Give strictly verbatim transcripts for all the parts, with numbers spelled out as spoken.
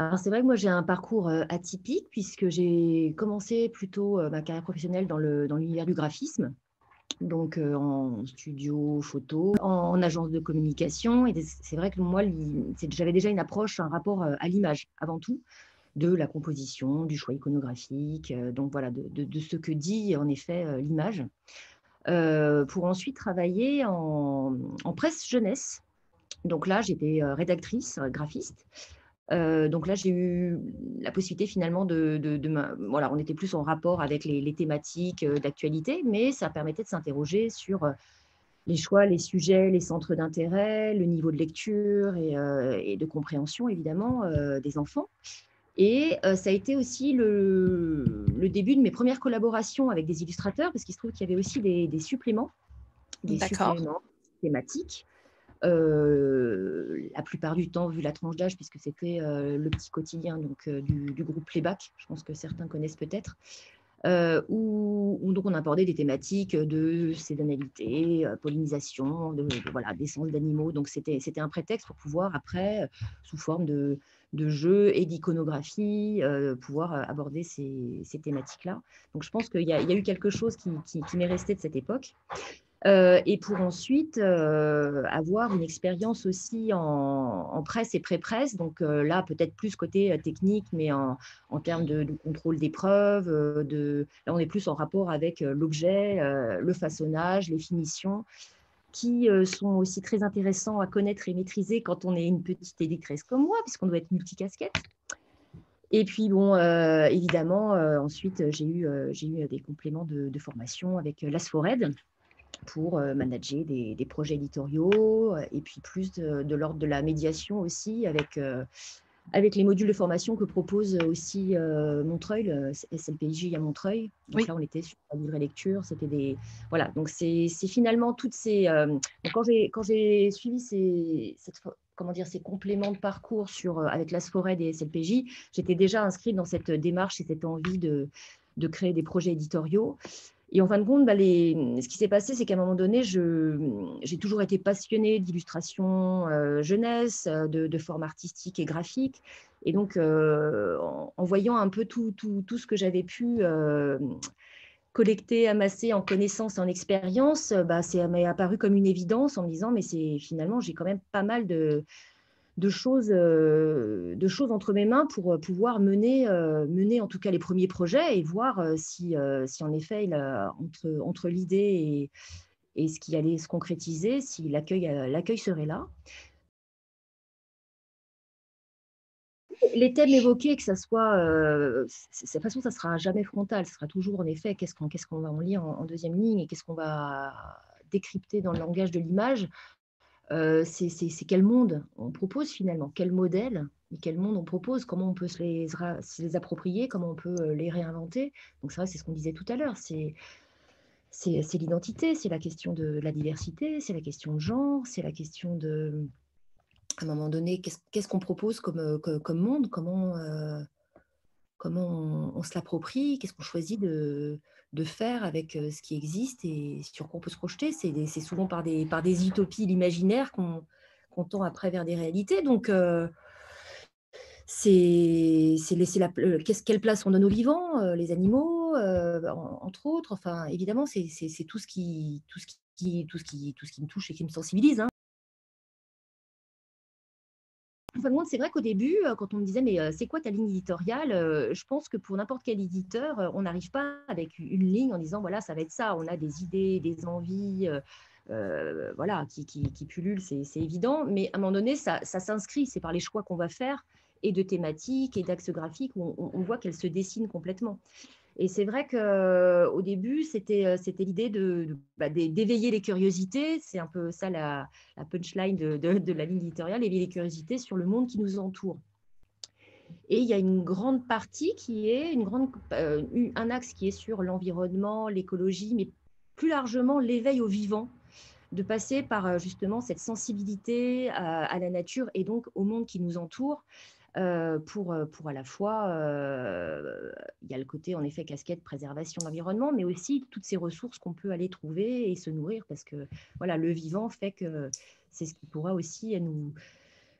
Alors c'est vrai que moi j'ai un parcours, heu, atypique puisque j'ai commencé plutôt, heu, ma carrière professionnelle dans le dans l'univers du graphisme, donc heu, en studio photo, en agence de communication et des c'est vrai que moi l'i c'est j'avais déjà une approche, un rapport, heu, à l'image avant tout, de la composition, du choix iconographique, heu, donc voilà de de de ce que dit en effet, heu, l'image. Heu, pour ensuite travailler en, mmh, en presse jeunesse. Donc là j'étais, heu, rédactrice, heu, graphiste. Heu, donc là, j'ai eu la possibilité finalement de de de ma voilà, on était plus en rapport avec les les thématiques, heu, d'actualité, mais ça permettait de s'interroger sur, heu, les choix, les sujets, les centres d'intérêt, le niveau de lecture et heu et de compréhension évidemment, heu, des enfants et heu, ça a été aussi le le début de mes premières collaborations avec des illustrateurs parce qu'il se trouve qu'il y avait aussi des des suppléments, des D'accord. suppléments thématiques. Heu, la plupart du temps, vu la tranche d'âge, puisque c'était, heu, le petit quotidien donc heu, du du groupe Playback, je pense que certains connaissent peut-être, heu, où où donc on abordait des thématiques, de saisonnalité, heu, pollinisation, de de voilà, d'essence d'animaux, donc c'était c'était un prétexte pour pouvoir après, heu, sous forme de de jeux et d'iconographie, heu, pouvoir, heu, aborder ces ces thématiques-là. Donc je pense qu'il y a il y a eu quelque chose qui qui qui m'est resté de cette époque. Heu et pour ensuite, heu, avoir une expérience aussi en en presse et pré-presse, donc heu, là, peut-être plus côté, heu, technique, mais en en termes de de contrôle des preuves, heu, de là, on est plus en rapport avec, heu, l'objet, heu, le façonnage, les finitions qui, heu, sont aussi très intéressants à connaître et maîtriser quand on est une petite éditrice comme moi, puisqu'on doit être multicasquette. Et puis bon, heu, évidemment, heu, ensuite, j'ai eu, heu, j'ai eu des compléments de de formation avec, heu, l'Asfored pour, heu, manager des des projets éditoriaux, heu et puis plus de de l'ordre de la médiation aussi avec, heu, avec les modules de formation que propose aussi, heu, Montreuil, le S SLPJ à Montreuil. Donc Oui. là, on était sur la livret lecture, c'était des voilà, donc c'est c'est finalement toutes ces, hem donc quand j'ai quand j'ai suivi ces cette for comment dire? Ces compléments de parcours sur, heu, avec l'Asfored et SLPJ, j'étais déjà inscrite dans cette démarche et cette envie de de créer des projets éditoriaux et en fin de compte, bah, les mmh, ce qui s'est passé, c'est qu'à un moment donné, je, mmh, j'ai toujours été passionnée d'illustration, heu, jeunesse, heu, de de formes artistiques et graphiques et donc heu, en en voyant un peu tout tout tout ce que j'avais pu, hem, collecter, amasser en connaissances et en expérience, heu, bah, ça m'est apparu comme une évidence en me disant: «Mais c'est finalement, j'ai quand même pas mal de de choses, heu, de choses entre mes mains pour, heu, pouvoir mener, heu, mener en tout cas les premiers projets et voir, heu, si, heu, si en effet il a entre entre l'idée et et ce qui allait se concrétiser, si l'accueil, heu, l'accueil serait là». Les thèmes évoqués, que ça soit, heu, c c de toute façon, ça sera jamais frontal, ce sera toujours en effet qu'est-ce qu'on qu'est-ce qu'on va en lire en en deuxième ligne et qu'est-ce qu'on va décrypter dans le langage de l'image. Heu, c'est c'est c'est quel monde on propose finalement? Quel modèle et quel monde on propose? Comment on peut se les ra se les approprier? Comment on peut, heu, les réinventer? Donc c'est vrai, c'est ce qu'on disait tout à l'heure, c'est c'est c'est l'identité, c'est la question de la diversité, c'est la question de genre, c'est la question de, à un moment donné, qu'est-ce qu'est-ce qu'on propose comme, heu, co comme monde? Comment, heu, comment on on se l'approprie? Qu'est-ce qu'on choisit de de faire avec, heu, ce qui existe et sur quoi on peut se projeter? C'est des c'est souvent par des par des utopies, l'imaginaire qu'on qu'on tend après vers des réalités donc heu c'est c'est laisser la pl heu, qu'est-ce quelle place on donne aux vivants, heu, les animaux, heu, en entre autres, enfin évidemment, c'est c'est c'est tout ce qui tout ce qui tout ce qui tout ce qui me touche et qui me sensibilise, hein. En fin de compte, c'est vrai qu'au début, heu, quand on me disait: «Mais, heu, c'est quoi ta ligne éditoriale?» heu, je pense que pour n'importe quel éditeur, heu, on n'arrive pas avec u une ligne en disant: «Voilà, ça va être ça». On a des idées, des envies, heu heu, voilà, qui qui qui pullulent, c'est c'est évident, mais à un moment donné, ça ça s'inscrit, c'est par les choix qu'on va faire et de thématiques et d'axes graphiques où on on voit qu'elles se dessinent complètement. Et c'est vrai qu'au début, c'était, heu, c'était l'idée de de, bah, d'é d'éveiller les curiosités. C'est un peu ça la la punchline de de de la ligne éditoriale, éveiller les curiosités sur le monde qui nous entoure. Et il y a une grande partie qui est une grande heu, u un axe qui est sur l'environnement, l'écologie, mais plus largement l'éveil au vivant, de passer par, heu, justement cette sensibilité à à la nature et donc au monde qui nous entoure. Heu, pour, heu, pour à la fois, heu, il y a le côté en effet casquette préservation de l'environnement, mais aussi toutes ces ressources qu'on peut aller trouver et se nourrir parce que voilà, le vivant fait que c'est ce qui pourra aussi nous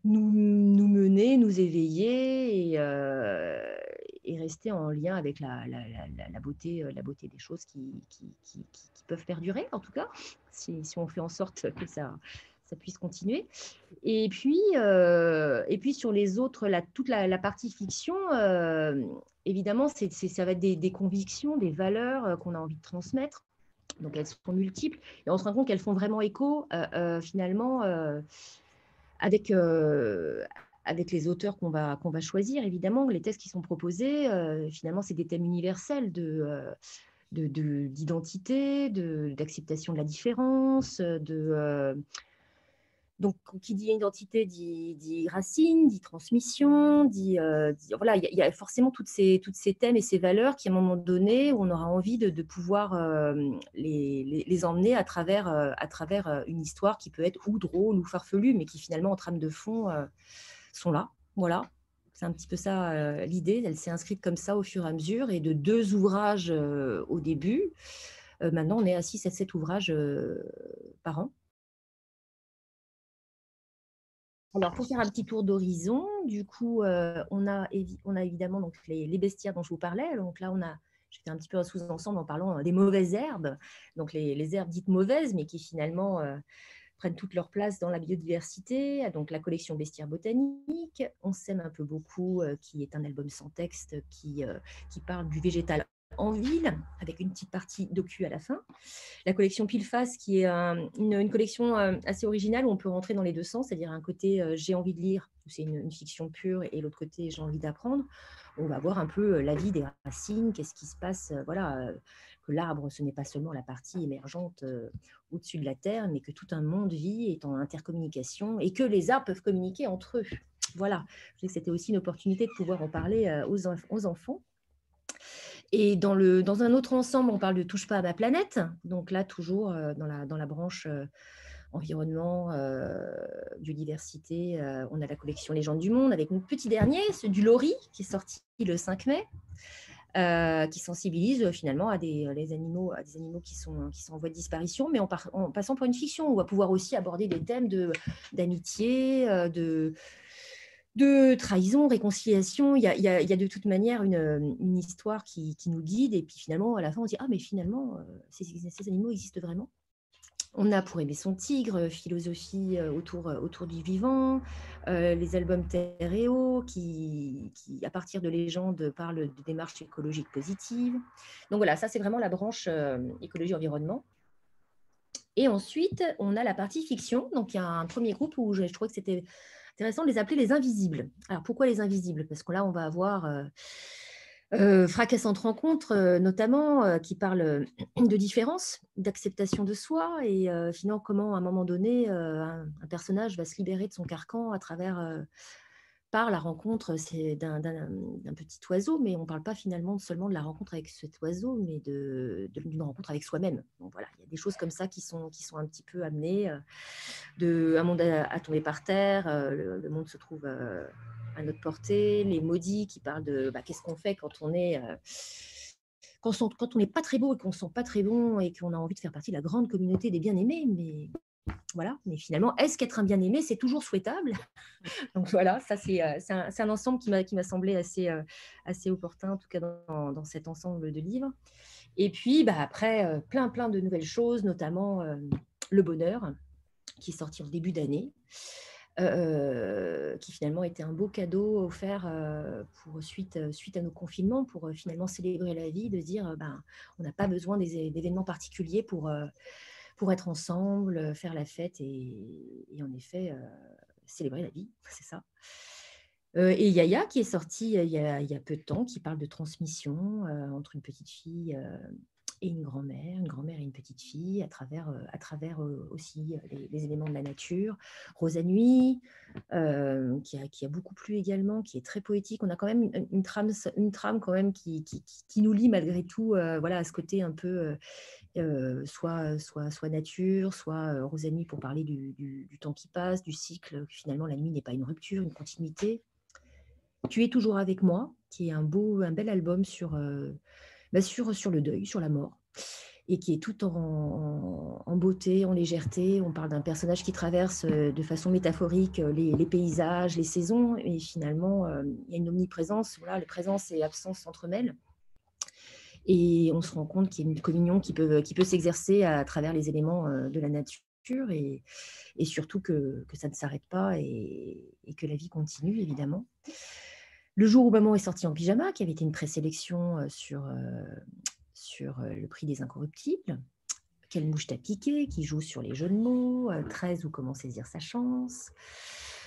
nous, nous mener, nous éveiller et, euh, et rester en lien avec la, la, la, la, beauté, la beauté des choses qui, qui, qui, qui, qui peuvent perdurer, en tout cas, si, si on fait en sorte que ça, ça puisse continuer. Et puis, euh, et puis sur les autres, la, toute la, la partie fiction, euh, évidemment, c'est, c'est, ça va être des, des convictions, des valeurs euh, qu'on a envie de transmettre. Donc, elles sont multiples. Et on se rend compte qu'elles font vraiment écho, euh, euh, finalement, euh, avec, euh, avec les auteurs qu'on va, qu'on va choisir. Évidemment, les textes qui sont proposés, euh, finalement, c'est des thèmes universels de... Euh, de, de, d'identité, de, d'acceptation de la différence, de, euh, donc, qui dit identité dit, dit racine, dit transmission, dit, euh, dit voilà, il y, y a forcément toutes ces, toutes ces thèmes et ces valeurs qui, à un moment donné, où on aura envie de, de pouvoir euh, les, les, les emmener à travers, euh, à travers une histoire qui peut être ou drôle ou farfelue, mais qui finalement, en trame de fond, euh, sont là. Voilà, c'est un petit peu ça euh, l'idée. Elle s'est inscrite comme ça au fur et à mesure, et de deux ouvrages euh, au début, euh, maintenant on est à six à sept ouvrages euh, par an. Alors, pour faire un petit tour d'horizon, du coup, euh, on, a on a évidemment donc, les, les bestiaires dont je vous parlais. Donc là, on a, je fais un petit peu un sous-ensemble en parlant des mauvaises herbes, donc les, les herbes dites mauvaises, mais qui finalement euh, prennent toute leur place dans la biodiversité. Donc la collection Bestiaire botanique, On s'aime un peu beaucoup, euh, qui est un album sans texte qui, euh, qui parle du végétal en ville, avec une petite partie docu à la fin. La collection Pile Face, qui est un, une, une, collection euh, assez originale où on peut rentrer dans les deux sens, c'est-à-dire un côté euh, j'ai envie de lire, c'est une, une fiction pure, et l'autre côté j'ai envie d'apprendre. On va voir un peu euh, la vie des racines, qu'est-ce qui se passe, euh, voilà, euh, que l'arbre, ce n'est pas seulement la partie émergente euh, au-dessus de la terre, mais que tout un monde vit, est en intercommunication, et que les arbres peuvent communiquer entre eux. Voilà, je sais que c'était aussi une opportunité de pouvoir en parler euh, aux, enf- aux enfants. Et dans, le, dans un autre ensemble, on parle de Touche pas à ma planète. Donc là, toujours euh, dans, la, dans la branche euh, environnement, euh, biodiversité, euh, on a la collection Légendes du Monde avec notre petit dernier, ce du Lori, qui est sorti le cinq mai, euh, qui sensibilise euh, finalement à des, les animaux, à des animaux qui sont, qui sont en voie de disparition, mais en, par, en passant par une fiction. On va pouvoir aussi aborder des thèmes de, d'amitié, euh, de de trahison, réconciliation. Il y a, il y a, il y a de toute manière une, une histoire qui, qui, nous guide, et puis finalement, à la fin, on se dit « Ah, mais finalement, euh, ces, ces animaux existent vraiment ». On a Pour aimer son tigre, philosophie autour, autour du vivant, euh, les albums Terre et Eau, qui, qui, à partir de légendes, parlent de démarches écologiques positives. Donc voilà, ça, c'est vraiment la branche euh, écologie-environnement. Et ensuite, on a la partie fiction. Donc, il y a un premier groupe où je, je trouvais que c'était intéressant de les appeler les invisibles. Alors, pourquoi les invisibles? Parce que là, on va avoir euh, euh, Fracassante rencontre, euh, notamment, euh, qui parle de différence, d'acceptation de soi, et euh, finalement, comment, à un moment donné, euh, un, un personnage va se libérer de son carcan à travers... Euh, par la rencontre d'un, d'un, d'un petit oiseau, mais on ne parle pas finalement seulement de la rencontre avec cet oiseau, mais de, de, d'une rencontre avec soi-même. Donc voilà, il y a des choses comme ça qui sont, qui sont un petit peu amenées. De, un monde à, à tomber par terre, euh, le, le monde se trouve euh, à notre portée, les maudits qui parlent de bah, qu'est-ce qu'on fait quand on est... Euh, quand on, quand on n'est pas très beau et qu'on ne se sent pas très bon et qu'on a envie de faire partie de la grande communauté des bien-aimés, mais voilà, mais finalement, est-ce qu'être un bien-aimé, c'est toujours souhaitable? Donc voilà, ça c'est, euh, c'est, un, c'est un ensemble qui m'a, qui m'a semblé assez, euh, assez opportun, en tout cas dans, dans cet ensemble de livres. Et puis bah, après, euh, plein plein de nouvelles choses, notamment euh, Le Bonheur, qui est sorti en début d'année, euh, qui finalement était un beau cadeau offert euh, pour, suite, suite à nos confinements, pour euh, finalement célébrer la vie, de dire euh, ben, on n'a pas besoin des, d'événements particuliers pour... Euh, pour être ensemble, faire la fête et, et en effet, euh, célébrer la vie, c'est ça. Euh, et Yaya, qui est sorti euh, il, y a, il y a peu de temps, qui parle de transmission euh, entre une petite fille euh, et une grand-mère, une grand-mère et une petite fille, à travers, euh, à travers euh, aussi les, les éléments de la nature. Rosa Nuit, euh, qui, a, qui a beaucoup plu également, qui est très poétique. On a quand même une, une, trame, une trame quand même qui, qui, qui nous lie malgré tout, euh, voilà, à ce côté un peu... Euh, Euh, soit, soit, soit nature, soit euh, Rosa Nuit pour parler du, du, du temps qui passe, du cycle, que finalement la nuit n'est pas une rupture, une continuité. Tu es toujours avec moi, qui est un beau, un bel album sur, euh, bah sur, sur le deuil, sur la mort. et qui est tout en, en, en beauté, en légèreté. On parle d'un personnage qui traverse de façon métaphorique les, les paysages, les saisons, et finalement, euh, il y a une omniprésence. Voilà, la présence et l'absence s'entremêlent. Et on se rend compte qu'il y a une communion qui peut, qui peut s'exercer à travers les éléments de la nature, et, et surtout que, que ça ne s'arrête pas et, et que la vie continue, évidemment. Le jour où Maman est sortie en pyjama, qui avait été une présélection sur, euh, sur le prix des Incorruptibles, Quelle mouche t'a piqué, qui joue sur les jeux de mots, treize ou Comment saisir sa chance.